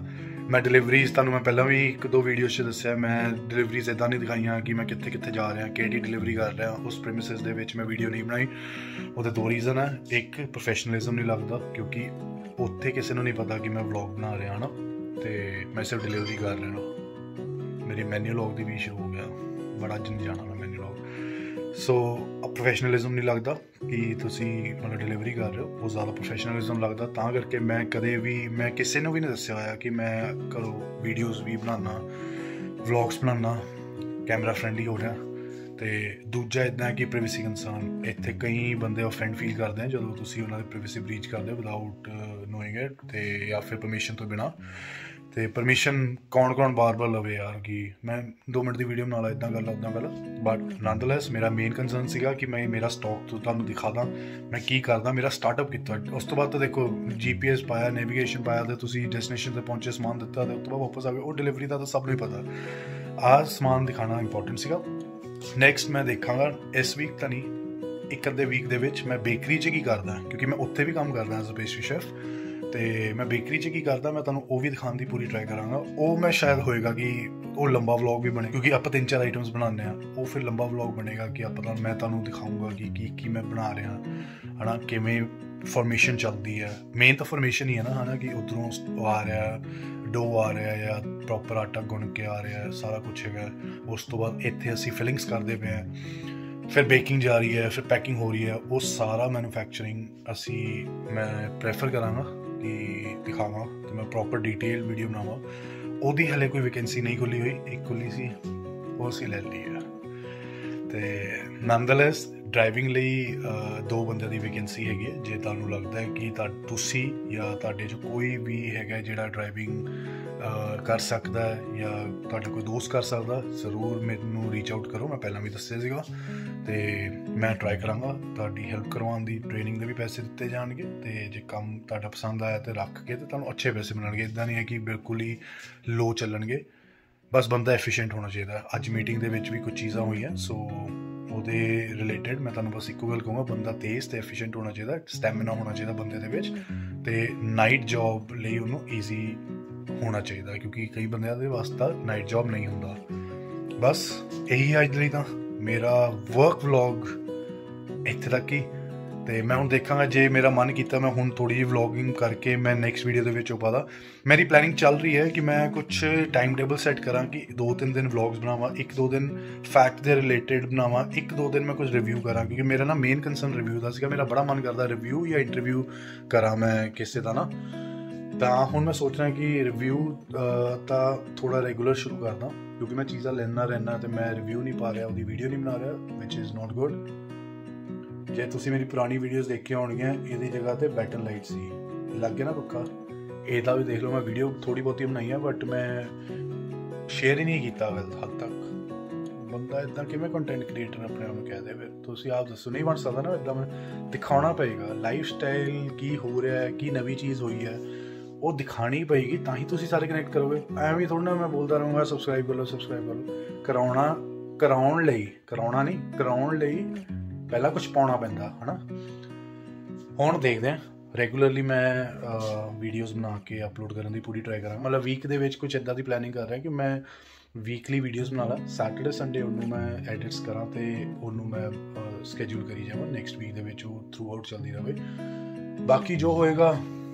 ਮੈਂ ਡਿਲੀਵਰੀਜ਼ ਤੁਹਾਨੂੰ ਮੈਂ ਪਹਿਲਾਂ ਵੀ ਇੱਕ ਦੋ ਵੀਡੀਓ 'ਚ ਦੱਸਿਆ, ਮੈਂ ਡਿਲੀਵਰੀਜ਼ ਇੱਦਾਂ ਨਹੀਂ ਦਿਖਾਈਆਂ ਕਿ ਮੈਂ ਕਿੱਥੇ ਕਿੱਥੇ ਜਾ ਰਿਹਾ, ਕਿਹੜੀ ਡਿਲੀਵਰੀ ਕਰ ਰਿਹਾ। ਉਸ ਪ੍ਰੈਮਿਸਿਸ ਦੇ ਵਿੱਚ ਮੈਂ ਵੀਡੀਓ ਨਹੀਂ ਬਣਾਈ। ਉਹਦੇ ਦੋ ਰੀਜ਼ਨ ਹੈ, ਇੱਕ ਪ੍ਰੋਫੈਸ਼ਨਲਿਜ਼ਮ ਨਹੀਂ ਲੱਗਦਾ ਕਿਉਂਕਿ ਉੱਥੇ ਕਿਸੇ ਨੂੰ ਨਹੀਂ ਪਤਾ ਕਿ ਮੈਂ ਵਲੌਗ ਬਣਾ ਰਿਹਾ ਨਾ, ਤੇ ਮੈਂ ਸਿਰਫ ਡਿਲੀਵਰੀ ਕਰ ਰਿਹਾ। ਮੇਰੀ ਮੈਨੂ ਵਲੌਗ ਦੀ ਵੀ ਸ਼ੁਰੂ ਹੋ ਗਿਆ, ਬੜਾ ਅੱਜ ਨਹੀਂ ਜਾਣਾ ਮੈਂ ਮੈਨੂ ਵਲੌਗ। ਸੋ ਪ੍ਰੋਫੈਸ਼ਨਲਿਜ਼ਮ ਨਹੀਂ ਲੱਗਦਾ ਕਿ ਤੁਸੀਂ ਮਤਲਬ ਡਿਲੀਵਰੀ ਕਰ ਰਹੇ ਹੋ, ਉਹ ਜ਼ਿਆਦਾ ਪ੍ਰੋਫੈਸ਼ਨਲਿਜ਼ਮ ਲੱਗਦਾ। ਤਾਂ ਕਰਕੇ ਮੈਂ ਕਦੇ ਵੀ, ਮੈਂ ਕਿਸੇ ਨੂੰ ਵੀ ਨਹੀਂ ਦੱਸਿਆ ਹੋਇਆ ਕਿ ਮੈਂ ਘਰੋਂ ਵੀਡੀਓਜ਼ ਵੀ ਬਣਾਉਣਾ, ਵਲੌਗਸ ਬਣਾਉਣਾ, ਕੈਮਰਾ ਫਰੈਂਡਲੀ ਹੋ ਰਿਹਾ। ਤੇ ਦੂਜਾ ਇੱਦਾਂ ਕਿ ਪ੍ਰਾਈਵੇਸੀ ਕੰਸਰਨ, ਇੱਥੇ ਕਈ ਬੰਦੇ ਔਫੈਂਡ ਫੀਲ ਕਰਦੇ ਆ ਜਦੋਂ ਤੁਸੀਂ ਉਹਨਾਂ ਦੀ ਪ੍ਰਾਈਵੇਸੀ ਬ੍ਰੀਚ ਕਰਦੇ ਹੋ ਵਿਦਾਊਟ ਨੋਇੰਗ ਇਟ ਤੇ ਜਾਂ ਫਿਰ ਪਰਮਿਸ਼ਨ ਤੋਂ ਬਿਨਾਂ। ਤੇ ਪਰਮਿਸ਼ਨ ਕੌਣ ਕੌਣ ਬਾਰ ਬਾਰ ਲਵੇ ਯਾਰ, ਕਿ ਮੈਂ ਦੋ ਮਿੰਟ ਦੀ ਵੀਡੀਓ ਬਣਾ ਲਾ, ਇੱਦਾਂ ਗੱਲ ਉੱਦਾਂ ਗੱਲ। ਬਟ ਨੰਦਲੈਸ ਮੇਰਾ ਮੇਨ ਕੰਸਰਨ ਸੀਗਾ ਕਿ ਮੈਂ ਮੇਰਾ ਸਟਾਕ ਤੋਂ ਤੁਹਾਨੂੰ ਦਿਖਾ ਦਾਂ ਮੈਂ ਕੀ ਕਰਦਾ, ਮੇਰਾ ਸਟਾਰਟਅਪ ਕੀਤਾ। ਉਸ ਤੋਂ ਬਾਅਦ ਤਾਂ ਦੇਖੋ ਜੀ ਪੀ ਐਸ ਪਾਇਆ, ਨੈਵੀਗੇਸ਼ਨ ਪਾਇਆ ਤੇ ਤੁਸੀਂ ਡੈਸਟੀਨੇਸ਼ਨ 'ਤੇ ਪਹੁੰਚੇ, ਸਮਾਨ ਦਿੱਤਾ ਤੇ ਉਸ ਤੋਂ ਬਾਅਦ ਵਾਪਸ ਆ ਗਏ। ਉਹ ਡਿਲੀਵਰੀ ਦਾ ਤਾਂ ਸਭ ਨੂੰ ਹੀ ਪਤਾ, ਆਹ ਸਮਾਨ ਦਿਖਾਉਣਾ ਇੰਪੋਰਟੈਂਟ ਸੀਗਾ। ਨੈਕਸਟ ਮੈਂ ਦੇਖਾਂਗਾ ਇਸ ਵੀਕ ਤਾਂ ਨਹੀਂ, ਇੱਕ ਅੱਧੇ ਵੀਕ ਦੇ ਵਿੱਚ ਮੈਂ ਬੇਕਰੀ 'ਚ ਕੀ ਕਰਦਾ, ਕਿਉਂਕਿ ਮੈਂ ਉੱਥੇ ਵੀ ਕੰਮ ਕਰਦਾ ਐਜ਼ ਅ ਪੇਸਟਰੀ ਸ਼ੈਫ। ਤੇ ਮੈਂ ਬੇਕਰੀ 'ਚ ਕੀ ਕਰਦਾ ਮੈਂ ਤੁਹਾਨੂੰ ਉਹ ਵੀ ਦਿਖਾਉਣ ਦੀ ਪੂਰੀ ਟਰਾਈ ਕਰਾਂਗਾ। ਉਹ ਮੈਂ ਸ਼ਾਇਦ ਹੋਏਗਾ ਕਿ ਉਹ ਲੰਬਾ ਵਲੌਗ ਵੀ ਬਣੇ, ਕਿਉਂਕਿ ਆਪਾਂ ਤਿੰਨ ਚਾਰ ਆਈਟਮਸ ਬਣਾਉਂਦੇ ਹਾਂ। ਉਹ ਫਿਰ ਲੰਬਾ ਵਲੌਗ ਬਣੇਗਾ ਕਿ ਆਪਾਂ ਮੈਂ ਤੁਹਾਨੂੰ ਦਿਖਾਊਂਗਾ ਕਿ ਕੀ ਕੀ ਮੈਂ ਬਣਾ ਰਿਹਾ ਹੈ ਨਾ, ਕਿਵੇਂ ਫਾਰਮੇਸ਼ਨ ਚੱਲਦੀ ਹੈ। ਮੇਨ ਤਾਂ ਫਾਰਮੇਸ਼ਨ ਹੀ ਹੈ ਨਾ, ਹੈ ਨਾ, ਕਿ ਉੱਧਰੋਂ ਆ ਰਿਹਾ ਡੋ ਆ ਰਿਹਾ ਜਾਂ ਪ੍ਰੋਪਰ ਆਟਾ ਗੁੰਨ ਕੇ ਆ ਰਿਹਾ, ਸਾਰਾ ਕੁਛ ਹੈਗਾ। ਉਸ ਤੋਂ ਬਾਅਦ ਇੱਥੇ ਅਸੀਂ ਫਿਲਿੰਗਸ ਕਰਦੇ ਪਏ ਹਾਂ, ਫਿਰ ਬੇਕਿੰਗ ਜਾ ਰਹੀ ਹੈ, ਫਿਰ ਪੈਕਿੰਗ ਹੋ ਰਹੀ ਹੈ। ਉਹ ਸਾਰਾ ਮੈਨੂਫੈਕਚਰਿੰਗ ਅਸੀਂ ਮੈਂ ਪ੍ਰੈਫਰ ਕਰਾਂਗਾ ਕਿ ਦਿਖਾਵਾਂ ਅਤੇ ਮੈਂ ਪ੍ਰੋਪਰ ਡਿਟੇਲ ਵੀਡੀਓ ਬਣਾਵਾਂ। ਉਹਦੀ ਹਾਲੇ ਕੋਈ ਵੈਕੈਂਸੀ ਨਹੀਂ ਖੁੱਲ੍ਹੀ ਹੋਈ, ਇੱਕ ਖੁੱਲ੍ਹੀ ਸੀ ਉਹ ਅਸੀਂ ਲੈ ਲਈ ਆ। ਅਤੇ ਨੰਦਲੈਸ ਡਰਾਈਵਿੰਗ ਲਈ ਦੋ ਬੰਦਿਆਂ ਦੀ ਵੈਕੈਂਸੀ ਹੈਗੀ ਹੈ। ਜੇ ਤੁਹਾਨੂੰ ਲੱਗਦਾ ਹੈ ਕਿ ਤਾਂ ਤੁਸੀਂ ਜਾਂ ਤੁਹਾਡੇ 'ਚ ਕੋਈ ਵੀ ਹੈਗਾ ਜਿਹੜਾ ਡਰਾਈਵਿੰਗ ਕਰ ਸਕਦਾ ਹੈ ਜਾਂ ਤੁਹਾਡਾ ਕੋਈ ਦੋਸਤ ਕਰ ਸਕਦਾ, ਜ਼ਰੂਰ ਮੈਨੂੰ ਰੀਚ ਆਊਟ ਕਰੋ। ਮੈਂ ਪਹਿਲਾਂ ਵੀ ਦੱਸਿਆ ਸੀਗਾ ਅਤੇ ਮੈਂ ਟਰਾਈ ਕਰਾਂਗਾ ਤੁਹਾਡੀ ਹੈਲਪ ਕਰਵਾਉਣ ਦੀ। ਟ੍ਰੇਨਿੰਗ ਦੇ ਵੀ ਪੈਸੇ ਦਿੱਤੇ ਜਾਣਗੇ ਅਤੇ ਜੇ ਕੰਮ ਤੁਹਾਡਾ ਪਸੰਦ ਆਇਆ ਤਾਂ ਰੱਖ ਕੇ ਤਾਂ ਤੁਹਾਨੂੰ ਅੱਛੇ ਪੈਸੇ ਮਿਲਣਗੇ। ਇੱਦਾਂ ਨਹੀਂ ਹੈ ਕਿ ਬਿਲਕੁਲ ਹੀ ਲੋ ਚੱਲਣਗੇ, ਬਸ ਬੰਦਾ ਐਫੀਸ਼ੀਐਂਟ ਹੋਣਾ ਚਾਹੀਦਾ। ਅੱਜ ਮੀਟਿੰਗ ਦੇ ਵਿੱਚ ਵੀ ਕੁਝ ਚੀਜ਼ਾਂ ਹੋਈਆਂ, ਸੋ ਉਹਦੇ ਰਿਲੇਟਿਡ ਮੈਂ ਤੁਹਾਨੂੰ ਬਸ ਇੱਕੋ ਗੱਲ ਕਹੂੰਗਾ, ਬੰਦਾ ਤੇਜ਼ ਅਤੇ ਐਫੀਸ਼ੀਐਂਟ ਹੋਣਾ ਚਾਹੀਦਾ, ਸਟੈਮਿਨਾ ਹੋਣਾ ਚਾਹੀਦਾ ਬੰਦੇ ਦੇ ਵਿੱਚ। ਅਤੇ ਨਾਈਟ ਜੋਬ ਲਈ ਉਹਨੂੰ ਈਜ਼ੀ ਹੋਣਾ ਚਾਹੀਦਾ, ਕਿਉਂਕਿ ਕਈ ਬੰਦਿਆਂ ਦੇ ਵਾਸਤੇ ਨਾਈਟ ਜੋਬ ਨਹੀਂ ਹੁੰਦਾ। ਬਸ ਇਹੀ ਅੱਜ ਲਈ ਤਾਂ ਮੇਰਾ ਵਰਕ ਵਲੌਗ ਇੱਥੇ ਤੱਕ ਹੀ। ਤੇ ਮੈਂ ਹੁਣ ਦੇਖਾਂਗਾ ਜੇ ਮੇਰਾ ਮਨ ਕੀਤਾ ਮੈਂ ਹੁਣ ਥੋੜੀ ਜਿਹੀ ਵਲੌਗਿੰਗ ਕਰਕੇ ਮੈਂ ਨੈਕਸਟ ਵੀਡੀਓ ਦੇ ਵਿੱਚ ਉਹ ਪਾਦਾ। ਮੇਰੀ ਪਲੈਨਿੰਗ ਚੱਲ ਰਹੀ ਹੈ ਕਿ ਮੈਂ ਕੁਛ ਟਾਈਮ ਟੇਬਲ ਸੈੱਟ ਕਰਾਂ ਕਿ ਦੋ ਤਿੰਨ ਦਿਨ ਵਲੌਗਸ ਬਣਾਵਾਂ, ਇੱਕ ਦੋ ਦਿਨ ਫੈਕਟ ਦੇ ਰਿਲੇਟਡ ਬਣਾਵਾਂ, ਇੱਕ ਦੋ ਦਿਨ ਮੈਂ ਕੁਝ ਰਿਵਿਊ ਕਰਾਂ, ਕਿਉਂਕਿ ਮੇਰਾ ਨਾ ਮੇਨ ਕੰਸਰਨ ਰਿਵਿਊ ਦਾ ਸੀਗਾ। ਮੇਰਾ ਬੜਾ ਮਨ ਕਰਦਾ ਰਿਵਿਊ ਜਾਂ ਇੰਟਰਵਿਊ ਕਰਾਂ ਮੈਂ ਕਿਸੇ ਦਾ ਨਾ, ਤਾਂ ਹੁਣ ਮੈਂ ਸੋਚ ਰਿਹਾ ਕਿ ਰਿਵਿਊ ਤਾਂ ਥੋੜਾ ਰੈਗੂਲਰ ਸ਼ੁਰੂ ਕਰਦਾ, ਕਿਉਂਕਿ ਮੈਂ ਚੀਜ਼ਾਂ ਲੈਣਾ ਰਹਿਣਾ ਤੇ ਮੈਂ ਰਿਵਿਊ ਨਹੀਂ ਪਾ ਰਿਹਾ, ਉਹਦੀ ਵੀਡੀਓ ਨਹੀਂ ਬਣਾ ਰਿਹਾ, ਵਿਚ ਇਜ਼ ਨਾਟ ਗੁੱਡ। ਜੇ ਤੁਸੀਂ ਮੇਰੀ ਪੁਰਾਣੀ ਵੀਡੀਓਜ਼ ਦੇਖੀਆਂ ਹੋਣਗੀਆਂ, ਇਹਦੀ ਜਗ੍ਹਾ ਤੇ ਬੈਟਨ ਲਾਈਟ ਸੀ, ਲੱਗ ਗਿਆ ਨਾ ਪੱਕਾ। ਇਹਦਾ ਵੀ ਦੇਖ ਲਓ, ਮੈਂ ਵੀਡੀਓ ਥੋੜੀ ਬਹੁਤੀ ਬਣਾਈ ਆ ਬਟ ਮੈਂ ਸ਼ੇਅਰ ਹੀ ਨਹੀਂ ਕੀਤਾ ਹਾਲ ਤੱਕ। ਬੰਦਾ ਇਦਾਂ ਕਿਵੇਂ ਕੰਟੈਂਟ ਕ੍ਰੀਏਟਰ ਆਪਣੇ ਆਪ ਨੂੰ ਕਹਿ ਦੇ? ਫਿਰ ਤੁਸੀਂ ਆਪ ਦੱਸੋ, ਨਹੀਂ ਬਣ ਸਕਦਾ ਨਾ ਇਦਾਂ। ਮੈਂ ਦਿਖਾਉਣਾ ਪਏਗਾ ਲਾਈਫ ਸਟਾਈਲ ਕੀ ਹੋ ਰਿਹਾ ਹੈ, ਕੀ ਨਵੀਂ ਚੀਜ਼ ਹੋਈ ਹੈ, ਉਹ ਦਿਖਾਣੀ ਪਏਗੀ, ਤਾਂ ਹੀ ਤੁਸੀਂ ਸਾਰੇ ਕਨੈਕਟ ਕਰੋਗੇ। ਐਵੇਂ ਥੋੜ੍ਹਾ ਨਾ ਮੈਂ ਬੋਲਦਾ ਰਹੂੰਗਾ ਸਬਸਕ੍ਰਾਈਬ ਕਰ ਲਓ ਸਬਸਕ੍ਰਾਈਬ ਕਰ ਲਓ। ਕਰਾਉਣਾ ਕਰਾਉਣ ਲਈ ਕਰਾਉਣਾ ਨਹੀਂ ਕਰਾਉਣ ਲਈ ਪਹਿਲਾਂ ਕੁਛ ਪਾਉਣਾ ਪੈਂਦਾ ਹੈ ਨਾ। ਹੁਣ ਦੇਖਦੇ ਹਾਂ, ਰੈਗੂਲਰਲੀ ਮੈਂ ਵੀਡੀਓਜ਼ ਬਣਾ ਕੇ ਅਪਲੋਡ ਕਰਨ ਦੀ ਪੂਰੀ ਟਰਾਈ ਕਰਾਂ। ਮਤਲਬ ਵੀਕ ਦੇ ਵਿੱਚ ਕੁਛ ਇੱਦਾਂ ਦੀ ਪਲੈਨਿੰਗ ਕਰ ਰਿਹਾ ਕਿ ਮੈਂ ਵੀਕਲੀ ਵੀਡੀਓਜ਼ ਬਣਾ ਲਾ, ਸੈਟਰਡੇ ਸੰਡੇ ਉਹਨੂੰ ਮੈਂ ਐਡਿਟਸ ਕਰਾਂ ਅਤੇ ਉਹਨੂੰ ਮੈਂ ਸਕੈਜੂਲ ਕਰੀ ਜਾਵਾਂ ਨੈਕਸਟ ਵੀਕ ਦੇ ਵਿੱਚ, ਉਹ ਥਰੂ ਆਊਟ ਚੱਲਦੀ ਰਹੇ। ਬਾਕੀ ਜੋ ਹੋਏਗਾ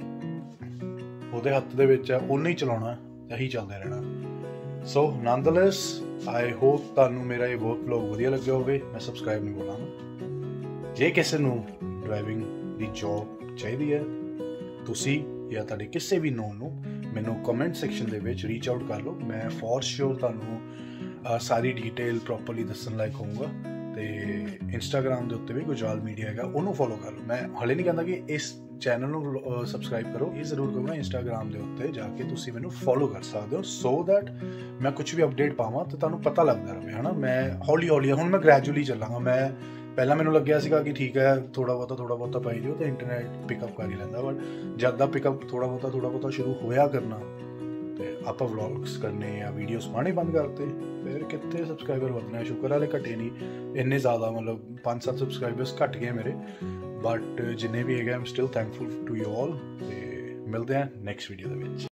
ਉਹਦੇ ਹੱਥ ਦੇ ਵਿੱਚ ਹੈ, ਉਹਨੇ ਹੀ ਚਲਾਉਣਾ, ਇਹੀ ਚੱਲਦਾ ਰਹਿਣਾ। ਸੋ ਨੰਦਲੈਸ ਆਈ ਹੋਪ ਤੁਹਾਨੂੰ ਮੇਰਾ ਇਹ ਵਰਕ ਵਲੌਗ ਵਧੀਆ ਲੱਗਿਆ ਹੋਵੇ। ਮੈਂ ਸਬਸਕ੍ਰਾਈਬ ਨਹੀਂ ਬੋਲਾਂਗਾ। ਜੇ ਕਿਸੇ ਨੂੰ ਡਰਾਈਵਿੰਗ ਦੀ ਜੌਬ ਚਾਹੀਦੀ ਹੈ, ਤੁਸੀਂ ਜਾਂ ਤੁਹਾਡੇ ਕਿਸੇ ਵੀ ਨੋਨ ਨੂੰ ਮੈਨੂੰ ਕਮੈਂਟ ਸੈਕਸ਼ਨ ਦੇ ਵਿੱਚ ਰੀਚ ਆਊਟ ਕਰ ਲਓ। ਮੈਂ ਫੋਰ ਸ਼ੋਰ ਤੁਹਾਨੂੰ ਸਾਰੀ ਡਿਟੇਲ ਪ੍ਰੋਪਰਲੀ ਦੱਸਣ ਲਾਇਕ ਹੋਊਗਾ। ਤੇ ਇੰਸਟਾਗ੍ਰਾਮ ਦੇ ਉੱਤੇ ਵੀ ਗੁਜਰਾਲ ਮੀਡੀਆ ਹੈਗਾ, ਉਹਨੂੰ ਫੋਲੋ ਕਰ ਲਓ। ਮੈਂ ਹਾਲੇ ਨਹੀਂ ਕਹਿੰਦਾ ਕਿ ਇਸ ਚੈਨਲ ਨੂੰ ਸਬਸਕ੍ਰਾਈਬ ਕਰੋ, ਇਹ ਜ਼ਰੂਰ ਕਰੋ ਨਾ ਇੰਸਟਾਗ੍ਰਾਮ ਦੇ ਉੱਤੇ ਜਾ ਕੇ ਤੁਸੀਂ ਮੈਨੂੰ ਫੋਲੋ ਕਰ ਸਕਦੇ ਹੋ, ਸੋ ਦੈਟ ਮੈਂ ਕੁਝ ਵੀ ਅਪਡੇਟ ਪਾਵਾਂ ਤਾਂ ਤੁਹਾਨੂੰ ਪਤਾ ਲੱਗਦਾ ਰਹੇ ਹੈ ਨਾ। ਮੈਂ ਹੌਲੀ ਹੌਲੀ ਹੁਣ ਮੈਂ ਗ੍ਰੈਜੂਅਲੀ ਚੱਲਾਂਗਾ। ਮੈਂ ਪਹਿਲਾਂ ਮੈਨੂੰ ਲੱਗਿਆ ਸੀਗਾ ਕਿ ਠੀਕ ਹੈ ਥੋੜ੍ਹਾ ਬਹੁਤਾ ਥੋੜ੍ਹਾ ਬਹੁਤਾ ਪਾਈ ਜਾਓ ਤਾਂ ਇੰਟਰਨੈਟ ਪਿਕਅਪ ਕਰ ਹੀ ਲੈਂਦਾ, ਬਟ ਜਦ ਦਾ ਪਿਕਅਪ ਥੋੜ੍ਹਾ ਬਹੁਤਾ ਥੋੜ੍ਹਾ ਬਹੁਤਾ ਸ਼ੁਰੂ ਹੋਇਆ ਕਰਨਾ ਤੇ ਆਪਾਂ ਵਲੌਗਸ ਕਰਨੇ ਜਾਂ ਵੀਡੀਓਜ਼ ਪਾਉਣੇ ਬੰਦ ਕਰਤੇ, ਫਿਰ ਕਿੱਥੇ ਸਬਸਕ੍ਰਾਈਬਰ ਵਧਣਾ। ਸ਼ੁਕਰ ਵਾਲੇ ਘਟੇ ਨਹੀਂ ਇੰਨੇ ਜ਼ਿਆਦਾ, ਮਤਲਬ ਪੰਜ ਸੱਤ ਸਬਸਕ੍ਰਾਈਬਰਸ ਘੱਟ ਗਏ ਮੇਰੇ, ਬਟ ਜਿੰਨੇ ਵੀ ਹੈਗੇ I am still thankful to you all. ਤੇ ਮਿਲਦੇ ਹਾਂ ਨੈਕਸਟ ਵੀਡੀਓ ਦੇ ਵਿੱਚ।